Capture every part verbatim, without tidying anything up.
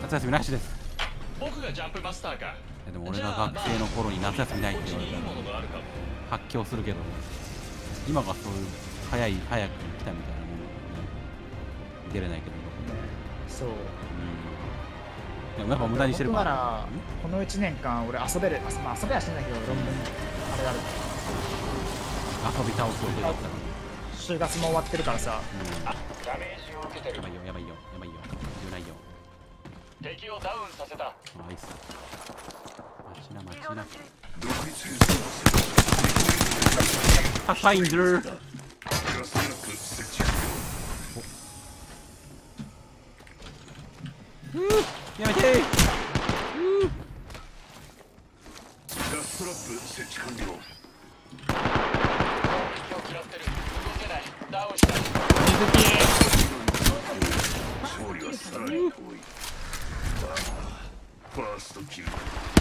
夏休みなしです。 僕がジャンプマスターか。 でも俺が学生の頃に夏休みないって言われたら発狂するけど、今がそういう早い早く来たみたいなもんだからね。出れないけどそう、うん、 でもやっぱ無駄にしてるから。 僕ならこのいちねんかん俺遊べる、まあ、遊べはしてないけど論文あれある遊び倒す予定だったのに就活も終わってるからさ、 うん、あダメージを受けてる。 やばいよやばいよやばいよ危ないよ。 敵をダウンさせた。 あいっす。待ちな待ちな。パファインダー。やめてー。 ガストラップ設置完了。 敵を食らってる。動けない。ダウンした。 勝利はさらに遠い。ファーストキル。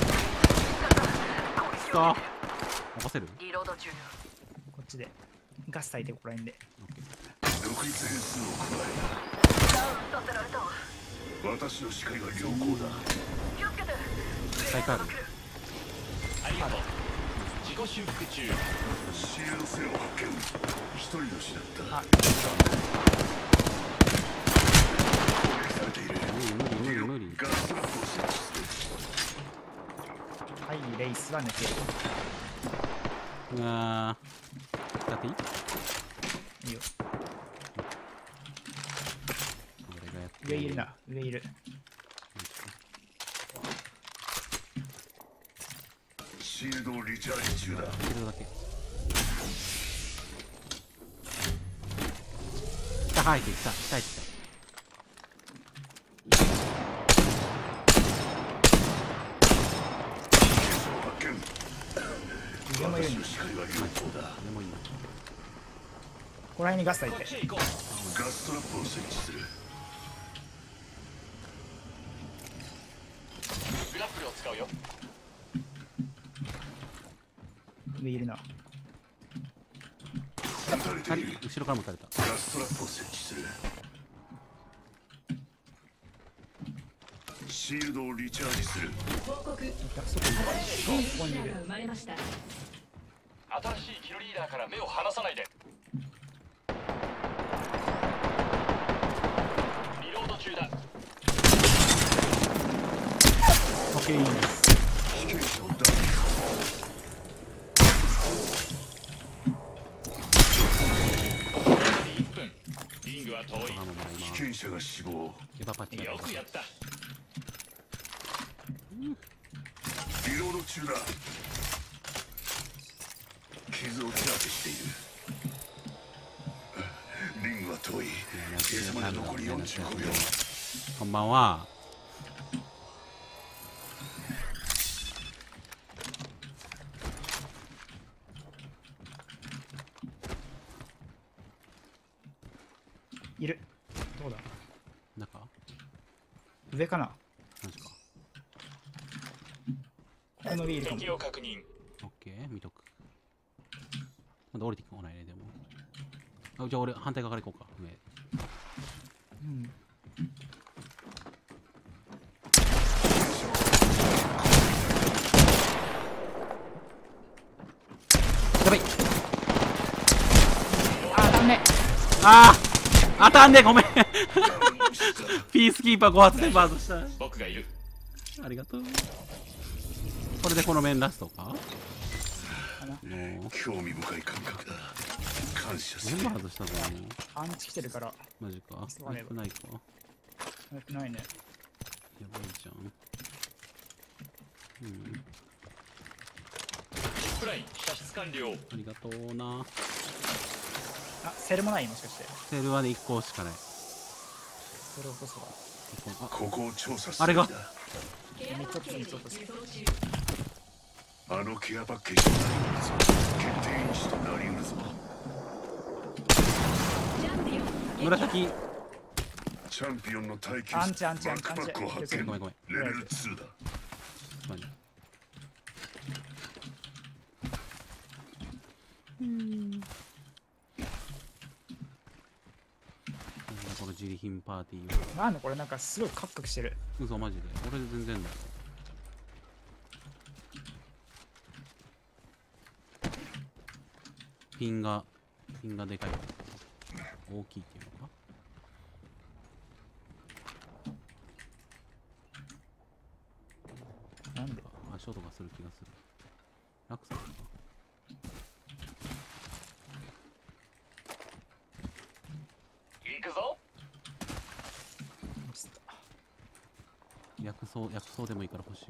さあ任せる。 リロード中。 こっちでガス焚いてここら辺で独立変数を加ダウンさせられたわ。 え私の視界は良好だ。 気をつけて。 再開ある。 ありがとう。自己修復中。 シールド線を発見。一人の死だった。 あ攻撃されている。 無理無理無理無理。 ガストラップを設置する。 はいレイスは抜ける。 うわー使っていい？ いいよ。 俺がやって上いるな、上いる。 シールドをリチャージ中だ。 シールドだけ。下入ってきた下入ってきた。 上もいるんだ。 視界は良好だ。 でもいいな。 ここら辺にガス焚いこてっちへ行こう。 ガストラップを設置する。 グラップルを使うよ。 上いるな。 撃たれている。 後ろからも撃たれた。 ガストラップを設置する。シールドをリチャージする。 報告。 外にここにいる。 生まれました。 新しいキルリーダーから目を離さないで。リロード中だ。 オッケー。 被験者をダウン。 いっぷん。リングは遠い。 あのまあ今被験者が死亡。 エヴァパッチだよくやった。 リロード中だ。傷を手当てしている。リングは遠い。閉鎖まで残りよんじゅうごびょう。 こんばんは。 いる。どうだ。 中上かな。 マジか。 この上いるかも。 敵を確認。 オッケー見とく。まだ降りてこないねでも。あじゃあ俺反対側から行こうか。上。 うん。 やばい。 あ、ダメ。 あー当たんねごめんピースキーパーご発でバードした。 僕がいる。 ありがとう。これでこの面ラストか。もう興味深い感覚だ。感謝する。 全部外したぞもう。 アンチ来てるから。 マジか。 急がねば良くないか。 よくないね。 やばいじゃん。うんプライン射出完了。 ありがとうな。 あ、セルもないもしかして。 セールはねいっこしかない。 セル落とすわ。 いっこあここを調査すあれがるんだ。 めっちゃ次ちょっとする。 あのケアパッケージになりうるぞ。決定因子となりうるぞ。 紫。 チャンピオンの耐久アンチアンチバアンチックパックを発見。 ごめんごめんレベルツーだ。 マジうんなんだこの自利品パーティーなんでこれなんかすごいカクカクしてる。 嘘マジで俺全然だよ。ピンがピンがでかい大きいっていうのか。 なんで足音がする気がする。落差かな。 行くぞ。 薬草薬草でもいいから欲しい。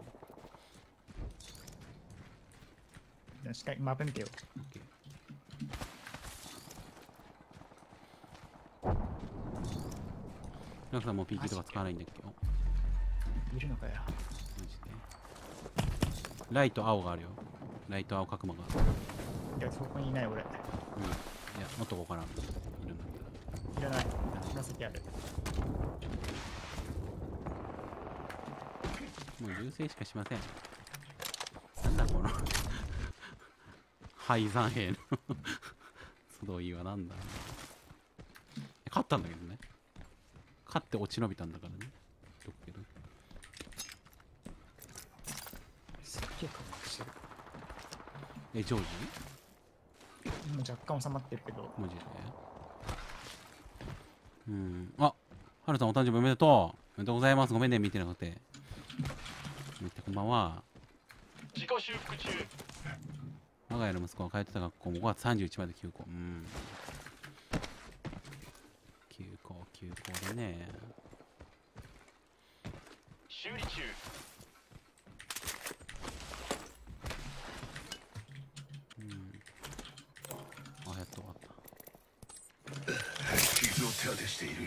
じゃあしっかりマップ見てよ。 オッケー。皆さんもう ピーケー とか使わないんだっけ。おいるのかよ。 マジでライト青があるよ。ライト青角魔が。 いや、そこにいない俺。いうん。いや、もっとこうかな。いるんだったら。 らない。紫ある。 もう銃声しかしません。なんだこの廃山兵の集いはなんだ。勝ったんだけどね。勝って落ち延びたんだからね。言っとくけど。 すっげえカクカクしてる。 え、ジョージもう若干収まってるけど。 マジでうん。あ、はるさんお誕生日おめでとう。おめでとうございます。ごめんね、見てなくて。見てこんばんは。 自己修復中。 我が家の息子が通ってた学校もごがつさんじゅういちまで休校。うん。休校、休校でね。 修理中。 うん。あ、やっと終わった。 傷を手当てしている。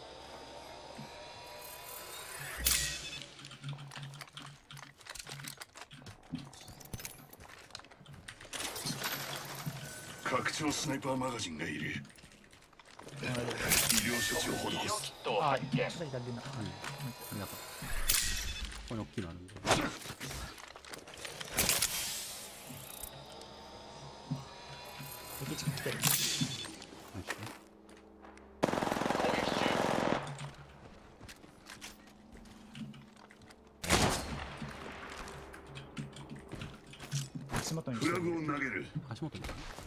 拡張スナイパーマガジンがいる。医療処置を施医療す。 キットをあ、 発見。 ちょっと左出な。 うん。ありがとう。ここに大きいのあるんで。 敵近く来てる。 マジで攻撃中。 足元にフラグを投げる。 足元に。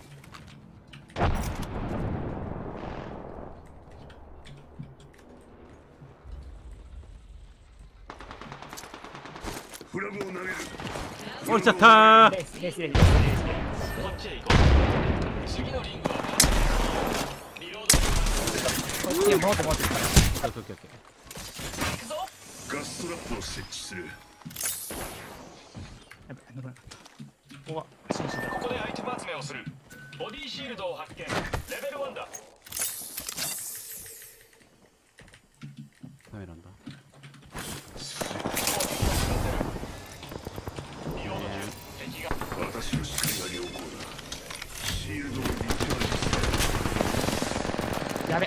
フラグを投げる。 降りちゃったー。 レースレースレースレーこっちへ行こう。次のリングはリロード。 ス。いや、戻って戻ってるから。 オッケーオッケーオッケー。 行くぞ。 ガストラップを設置する。 やばい、登らなかった。ここは新種だ。 ここでアイテム集めをする。ボディシールドを発見。レベルワンだ。 ダメなんだ。 リロード中。敵が。 私の視界は良好だ。シールドをリチャージすやべ。 リ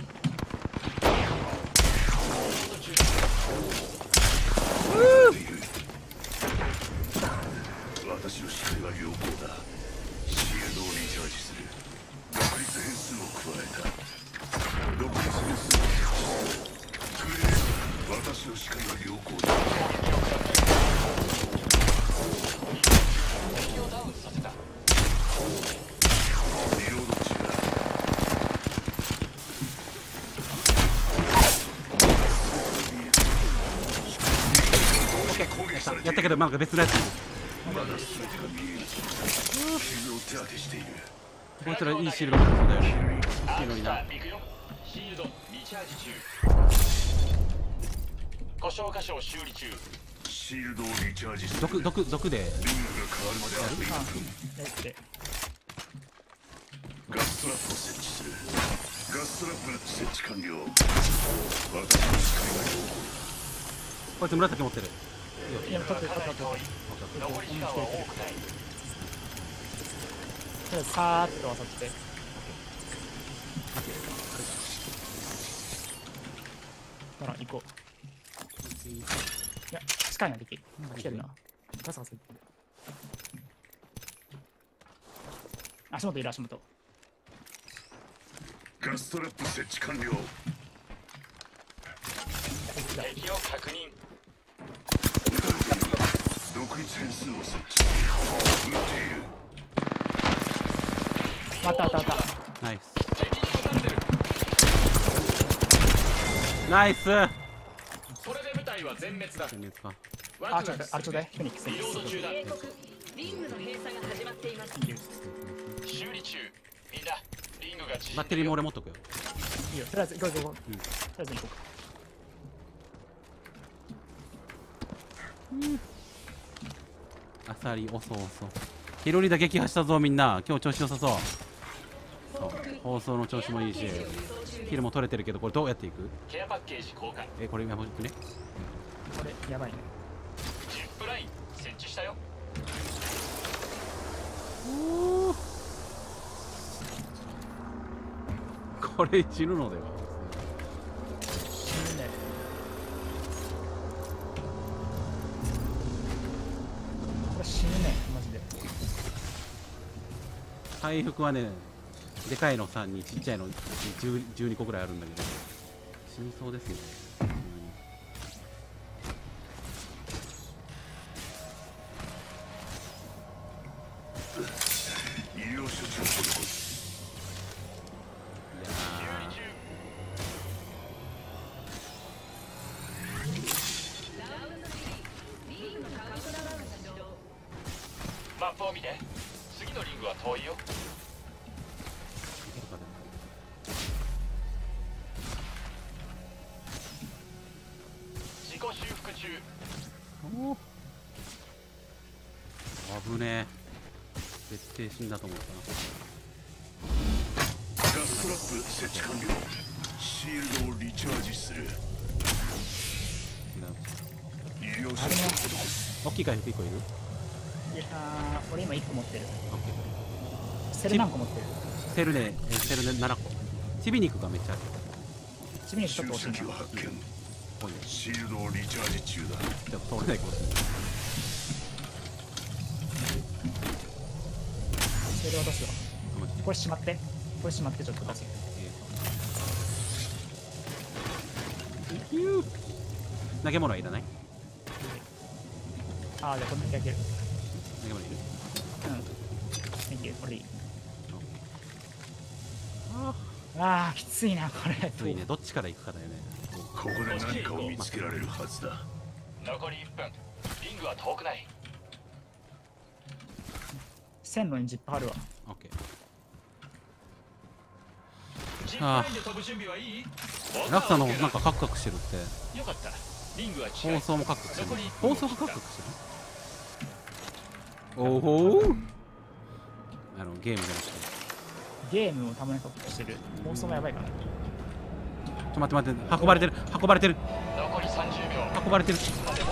ロード中。 る。私の視界は良好だ。シールドをリチャージする。独立変数を加えた。独立変数を設置する。私の視界は良好だ。 敵をダウンさせた。 リロード中だ。攻撃されている。 やったけどなんか別のやつ。 まだ全てが見える。傷を手当てしている。 こいつらいいシールド持ってそうだよね。 アいいのにな。 行くよ。シールドリチャージ中。故障箇所を修理中。 シールドをリチャージする。 毒毒毒で。 リングが変わるまであといっぷん。 やって。 ガストラップを設置する。ガストラップ設置完了。私の視界が良好こいつ紫持ってる。 いや、取ってる取ってる取ってる。 残り時間は多くない。 とりあえずさーっと渡って。ほら、行こう。いや、近いな、敵。来てるな。ガサガサ言ってる。足元いる、足元。 だ。ガストラップ設置完了。 敵だ。 敵を確認。 独立変数を設置。撃っている。 またあったあった。 ナイス敵に撃たれてる。 ナイス。 これで部隊は全滅だ。 全滅か。 あ、ちょっとあれちょうだい。フェニックス。 リロード中だ。 警告リングの閉鎖が始まっています。 修理中。みんなリングが縮んでるよ。 バッテリーも俺持っとくよ。 いいよ。とりあえず行こう行こう行こう。 うんとりあえず行こうか。 あさり、おそおそ。ヒロリダ撃破したぞ、みんな。今日調子良さそう。そう放送の調子もいいし、ヒルも取れてるけど、これどうやっていく？ ケアパッケージ交換。 え、これやばくね。 これやばいね。 ジップライン設置したよ。 これ死ぬのでは。 死ぬね。これ死ぬね、マジで。 回復はね、でかいのさんにちっちゃいの 10, じゅうにこぐらいあるんだけど、死にそうですよね。 医療処置を施す。 いや修理中。マップを見て。次のリングは遠いよ。 ー、いけるかで自己修復中。 も。危ねえ。絶対死んだと思ったガストラップ設置完了。シールドをリチャージする。 な。 医療処置を施す。 大きい回復いっこいる？ いやー、俺今いっこ持ってる。 オッケー。 セル何個持ってる？ セルで、えセルでななこ。チビ肉がめっちゃある。 ちなみにちょっと注射器惜しいな。 を発見。 多いね。 シールドをリチャージ中だ。 ちょっと通れないかもしれない。 セル渡すわ。 あマジでこれしまって。これしまってちょっと出す。 えー投げ物はいらない？ あー、じゃあこれだけ開ける。 投げ物いる？ うん。いける、これいい。 ああー、きついな、これ。 あ、ついね。どっちから行くかだよね。 ここで何かを見つけられるはずだ。 残りいっぷん。リングは遠くない。 線路にジップ貼るわ。 オッケジップラインで飛ぶ準備はいい？ ー。ラクサのなんかカクカクしてるって。 よかった。リングは近い。 放送もカクカクしてる残り。 放送がカクカクしてる。おほー。あのゲームじゃなくて。 ゲームもたまにカップしてる。放送がやばいから。 ちょっと待って待って。運ばれてる。運ばれてる。 残りさんじゅうびょう。 運ばれてる。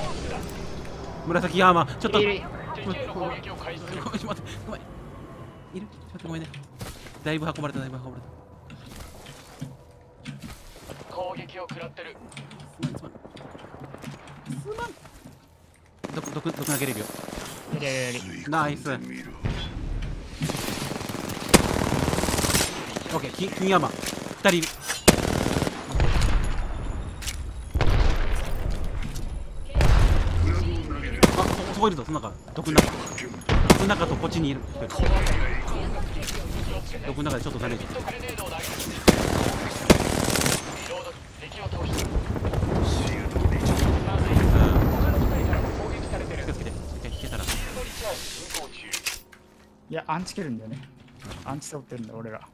紫アーマー。ちょっと。 いるいる敵への攻撃を開始する。 ごめん、ちょっと待って。ごめん。いる？ちょっとごめんね。だいぶ運ばれた、だいぶ運ばれた。 攻撃を食らってる。 すまん、すまん。すまん。毒、毒、毒投げれるよ。 やりやりやり。 吸い込んでナイスみろ。 オッケー、キ金山。二人いる。あ、そ、そこいるぞ、その中。毒の中。毒の中とこっちにいる。一人毒の中でちょっとダメージ。 グレネードを投げる。リロード。敵を倒した。 シールドをリチャージ。 まずい。他の部隊からも攻撃されてる。 気をつけて。いけたら。 シールドリチャージ進行中。 いや、アンチ蹴るんだよね。アンチ背負ってるんだ、俺ら。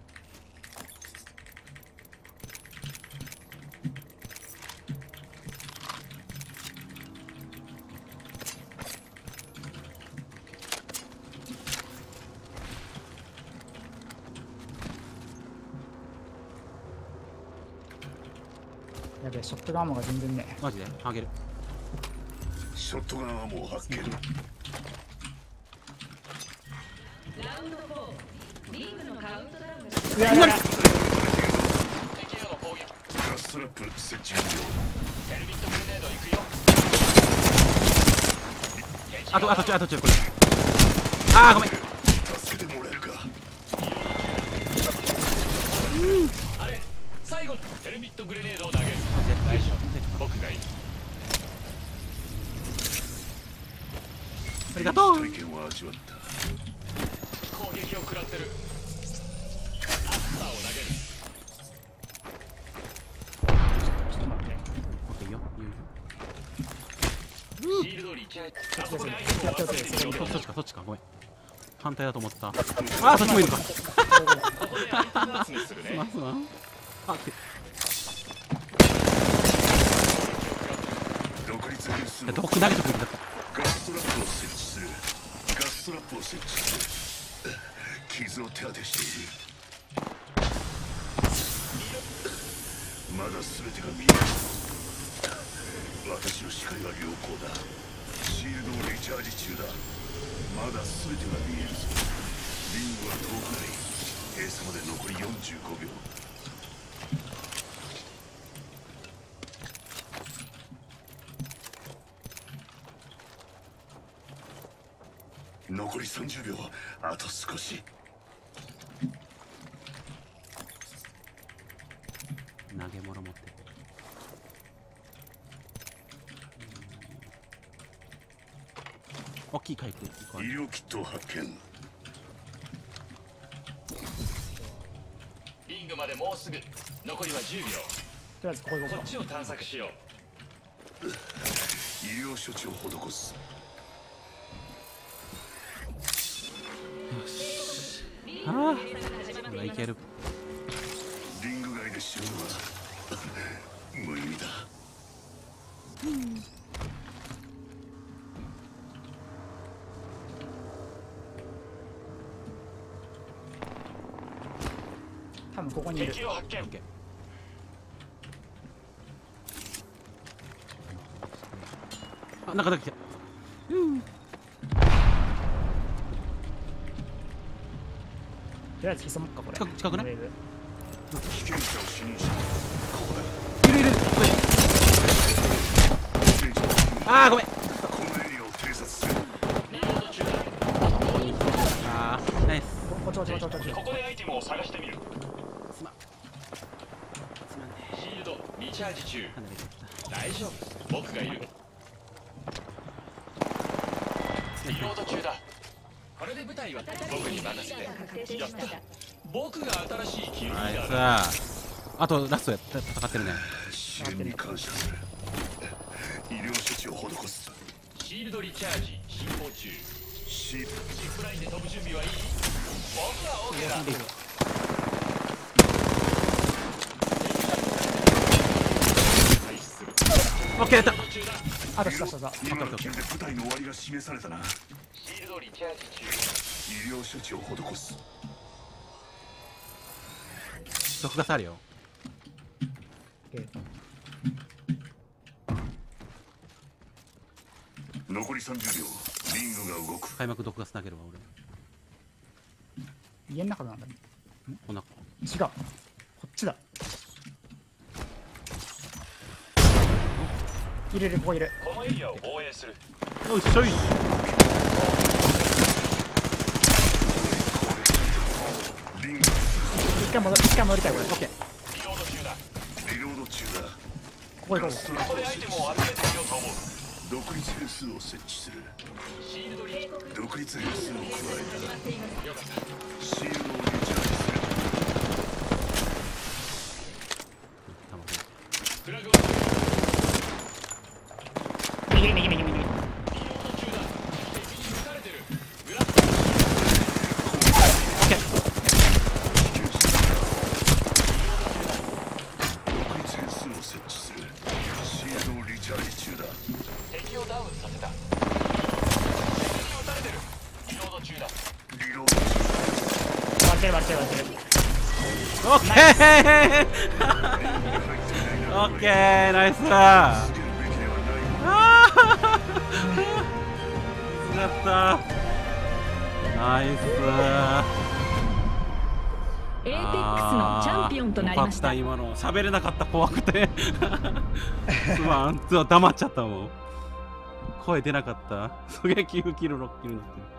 やべえ、ショットガンアーモが全然ね。 マジであげる。 ショットガンアーモを発見。 ラウンドフォーリングのカウントダウンがうわうわ敵への攻撃。 ガストラップ設置完了。 ヘルミットグレネード行くよ。 あと、あとちょ、あとちょ、これ。あー、ごめん。 助けてもらえるか。 あれ最後にヘルミットグレネードを投げる。 絶対しょ。 僕がいい。 ありがとう。 体験は味わった。 攻撃を食らってる。アスターを投げる。 ちょっと待って。 オッケーよ。 シールドリチャージ。あそこでアイテムを忘れているよ。 そっちかそっちかごめん。反対だと思った。ああそっちもいるか。 ここでアイテム集めするね。 まずはあって独立変数をどこ投げてくれるんだった。 ガストラップを設置する。ガストラップを設置する。傷を手当てしている。まだ全てが見える。私の視界は良好だ。シールドをリチャージ中だ。まだ全てが見えるぞ。リングは遠くない。閉鎖まで残りよんじゅうごびょう。残りさんじゅうびょう。あと少し。 投げ物持って大きい回復。 医療キットを発見。 リングまでもうすぐ。残りはじゅうびょう。 とりあえずここ行こうか。 こっちを探索しよう。 医療処置を施す。 ああこれはいける。 リング外で死ぬのは無意味だ。 多分ここにいる。 敵を発見。 オッケー。あ中だけ来た。 とりあえず潜もっかこれ。 近く近くねウェーブ危険者を死認した。ここだ。 いるいる。 戦場ああごめん。 このエリアを偵察する。 リロード中だ。 ああナイス。 こっちこっちこっちこっちこっち。 ここでアイテムを探してみる。 すまんすまんね。 シールドリチャージ中。 離れてきた。 大丈夫。僕がいる。リロード中だ。これで舞台は僕に任せて。やった。僕が新しいキルリあいつーダーだ。 はあとラストや戦ってるね。 支援に感謝する。医療処置を施す。 シールドリチャージ進行中。 シープジップラインで飛ぶ準備はいい？僕は OK だ。開始する。 オッケーやった。 途中だ。 あとしたしたした。 今のキルで部隊の終わりが示されたな。 シールドリチャージ中。 医療処置を施す。 毒ガスあるよ。 オッケー残りさんじゅうびょう。リングが動く。 開幕毒ガス投げるわ俺。 家の中なんだね。 こんな違う。こっちだ。いるいる、ここいる。 このエリアを防衛する。 よいしょい。 リング一回戻一回戻りたいこれ。オッケー。 リロード中だ。 リロード中だ。 ここ行こう。 ここでアイテムを集めてみようと思う。 独立変数を設置する。 シールドリ独立変数を加えよかった。 た。シールドをリチャージする。 フラグは右右右右右。 リロード中だ。敵に撃たれてる。裏独立変数を設置する。シールドをリチャージ中だ。 敵をダウンさせた。敵に撃たれてる。リロード中だ。 リロード中割ってる割ってる割ってる。 オッケーオッケーナイスだ。 だ。つけるべきではない。 ああやったナイス。 エーペックスのチャンピオンとなりました。 あーよかった今の喋れなかった怖くてすまん黙っちゃったもん。声出なかった。そげきゅうキルろっキルになってる。